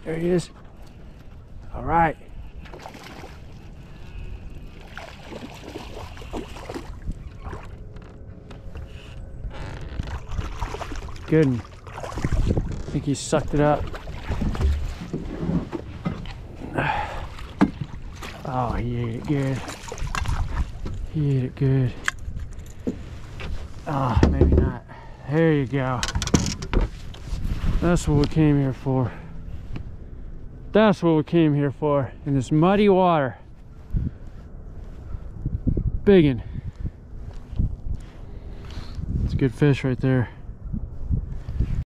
There he is. All right. Good. I think he sucked it up. Oh, he ate it good. He ate it good. Oh, maybe not. There you go. That's what we came here for. That's what we came here for, in this muddy water. Biggin. It's a good fish right there.